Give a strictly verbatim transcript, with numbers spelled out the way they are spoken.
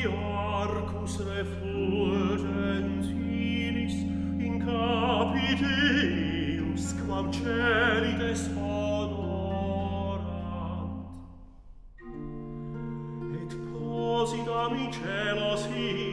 arcus refulgens iris in capiteus quam celides honorant, et posidam in celos